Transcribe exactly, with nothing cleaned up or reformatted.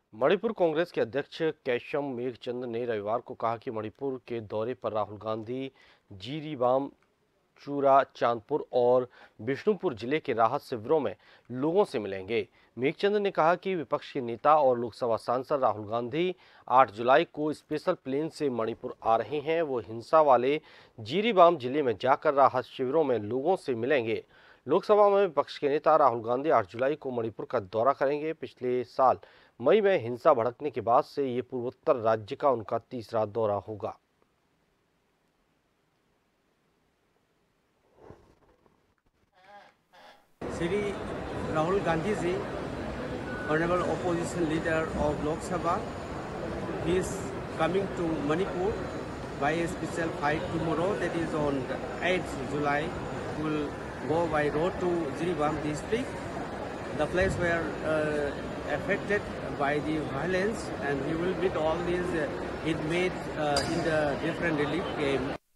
मणिपुर कांग्रेस के अध्यक्ष कैशम मेघचंद ने रविवार को कहा कि मणिपुर के दौरे पर राहुल गांधी जिरीबाम, चूरा चांदपुर और बिष्णुपुर जिले के राहत शिविरों में लोगों से मिलेंगे। मेघचंद ने कहा कि विपक्ष के नेता और लोकसभा सांसद राहुल गांधी आठ जुलाई को स्पेशल प्लेन से मणिपुर आ रहे हैं। वो हिंसा वाले जिरीबाम जिले में जाकर राहत शिविरों में लोगों से मिलेंगे। लोकसभा में विपक्ष के नेता राहुल गांधी आठ जुलाई को मणिपुर का दौरा करेंगे। पिछले साल मई में हिंसा भड़कने के बाद से ये पूर्वोत्तर राज्य का उनका तीसरा दौरा होगा। Shri Rahul Gandhi ji, Honorable Opposition Leader of Lok Sabha, he is coming to Manipur by a special flight tomorrow, that is on eighth July. He will go by road to Jiribam district, the place where uh, affected by the violence, and he will meet all these uh, inmates uh, in the different relief camps.